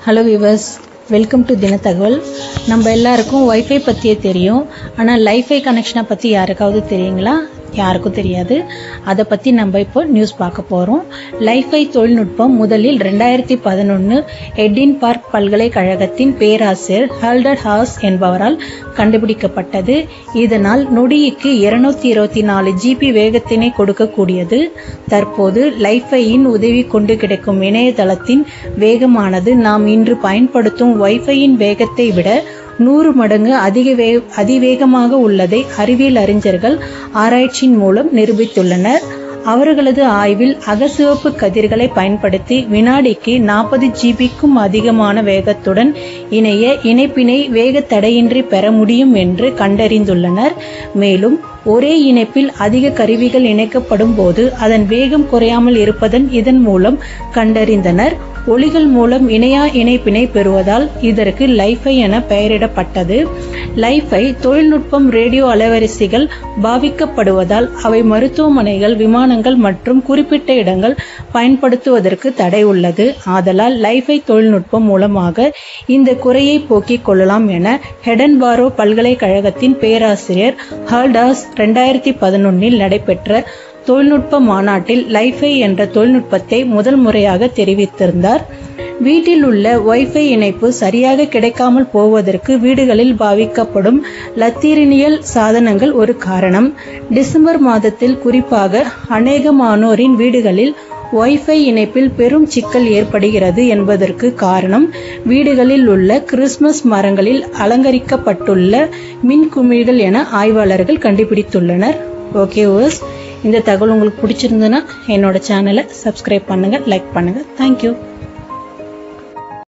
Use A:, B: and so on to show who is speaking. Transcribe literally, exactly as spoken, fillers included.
A: Hello viewers, welcome to Dinathagaval. நம்ம எல்லாருக்கும் wifi பற்றியே தெரியும். ஆனால் லைஃபை கனெக்ஷனை பற்றி யாருக்காவது தெரியுங்களா? யாருக்கும் தெரியாது. அதை பற்றி நம்ம இப்போ நியூஸ் பார்க்க போகிறோம். லைஃபை தொழில்நுட்பம் முதலில் ரெண்டாயிரத்தி பதினொன்று எடின் பார்க் பல்கலைக்கழகத்தின் பேராசிரியர் ஹால்டர் ஹாஸ் என்பவரால் கண்டுபிடிக்கப்பட்டது. இதனால் நொடிக்கு இருநூத்தி இருபத்தி நாலு ஜிபி வேகத்தினை கொடுக்கக்கூடியது. தற்போது லைஃபையின் உதவி கொண்டு கிடைக்கும் இணையதளத்தின் வேகமானது நாம் இன்று பயன்படுத்தும் வைஃபையின் வேகத்தை விட நூறு மடங்கு அதிக வே அதிவேகமாக உள்ளதை அறிவியல் அறிஞர்கள் ஆராய்ச்சியின் மூலம் நிரூபித்துள்ளனர். அவர்களது ஆய்வில் அகச்சிவப்பு கதிர்களை பயன்படுத்தி வினாடிக்கு நாற்பது ஜிபிக்கும் அதிகமான வேகத்துடன் இணைய இணைப்பினை வேக தடையின்றி பெற முடியும் என்று கண்டறிந்துள்ளனர். மேலும் ஒரே இணைப்பில் அதிக கருவிகள் இணைக்கப்படும் போது அதன் வேகம் குறையாமல் இருப்பதன் இதன் மூலம் கண்டறிந்தனர். ஒளிகள் மூலம் இணையா இணைப்பினை பெறுவதால் இதற்கு லைஃபை என பெயரிடப்பட்டது. லைஃபை தொழில்நுட்பம் ரேடியோ அலைவரிசைகள் பாவிக்கப்படுவதால் அவை மருத்துவமனைகள், விமானங்கள் மற்றும் குறிப்பிட்ட இடங்கள் பயன்படுத்துவதற்கு தடை உள்ளது. ஆதலால் லைஃபை தொழில்நுட்பம் மூலமாக இந்த குறையை போக்கிக் கொள்ளலாம் என ஹெடன்பாரோ பல்கலைக்கழகத்தின் பேராசிரியர் ஹால்டாஸ் இரண்டாயிரத்தி பதினொன்னில் நடைபெற்ற தொழில்நுட்ப மாநாட்டில் லைஃபை என்ற தொழில்நுட்பத்தை முதல் முறையாக தெரிவித்திருந்தார். வீட்டில் உள்ள வைஃபை இணைப்பு சரியாக கிடைக்காமல் போவதற்கு வீடுகளில் பாவிக்கப்படும் லத்தீரினியல் சாதனங்கள் ஒரு காரணம். டிசம்பர் மாதத்தில் குறிப்பாக அநேகமானோரின் வீடுகளில் வைஃபை இணைப்பில் பெரும் சிக்கல் ஏற்படுகிறது என்பதற்கு காரணம் வீடுகளில் உள்ள கிறிஸ்துமஸ் மரங்களில் அலங்கரிக்கப்பட்டுள்ள மின் குமிழ்கள் என ஆய்வாளர்கள் கண்டுபிடித்துள்ளனர். ஓகே வியூவர்ஸ், இந்த தகவல் உங்களுக்கு பிடிச்சிருந்ததுன்னா என்னோட சேனலை சப்ஸ்கிரைப் பண்ணுங்க, லைக் பண்ணுங்க. தேங்க்யூ.